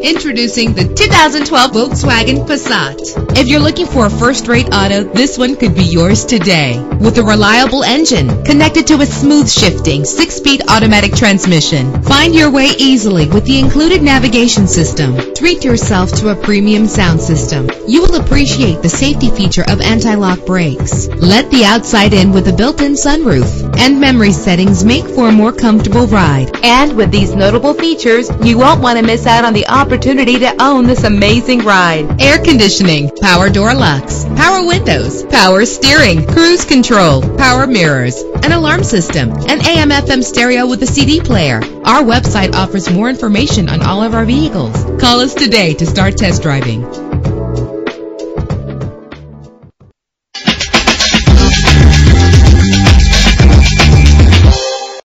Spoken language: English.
Introducing the 2012 Volkswagen Passat. If you're looking for a first-rate auto, this one could be yours today. With a reliable engine connected to a smooth shifting 6-speed automatic transmission, find your way easily with the included navigation system. Treat yourself to a premium sound system. You will appreciate the safety feature of anti-lock brakes. Let the outside in with a built-in sunroof, and memory settings make for a more comfortable ride. And with these notable features, you won't want to miss out on the opportunity to own this amazing ride. Air conditioning, power door locks, power windows, power steering, cruise control, power mirrors, an alarm system, an AM/FM stereo with a CD player. Our website offers more information on all of our vehicles. Call us today to start test driving.